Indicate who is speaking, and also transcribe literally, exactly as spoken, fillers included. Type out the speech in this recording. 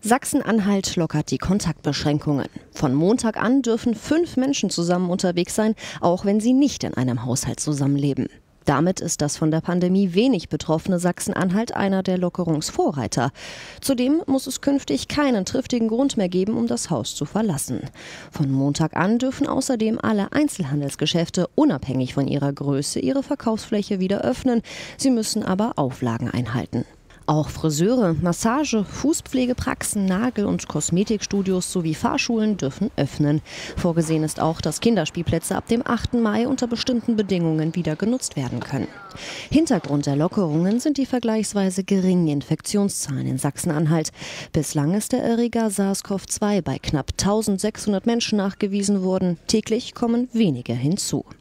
Speaker 1: Sachsen-Anhalt lockert die Kontaktbeschränkungen. Von Montag an dürfen fünf Menschen zusammen unterwegs sein, auch wenn sie nicht in einem Haushalt zusammenleben. Damit ist das von der Pandemie wenig betroffene Sachsen-Anhalt einer der Lockerungsvorreiter. Zudem muss es künftig keinen triftigen Grund mehr geben, um das Haus zu verlassen. Von Montag an dürfen außerdem alle Einzelhandelsgeschäfte unabhängig von ihrer Größe ihre Verkaufsfläche wieder öffnen. Sie müssen aber Auflagen einhalten. Auch Friseure, Massage, Fußpflegepraxen, Nagel- und Kosmetikstudios sowie Fahrschulen dürfen öffnen. Vorgesehen ist auch, dass Kinderspielplätze ab dem achten Mai unter bestimmten Bedingungen wieder genutzt werden können. Hintergrund der Lockerungen sind die vergleichsweise geringen Infektionszahlen in Sachsen-Anhalt. Bislang ist der Erreger SARS CoV zwei bei knapp eintausendsechshundert Menschen nachgewiesen worden. Täglich kommen wenige hinzu.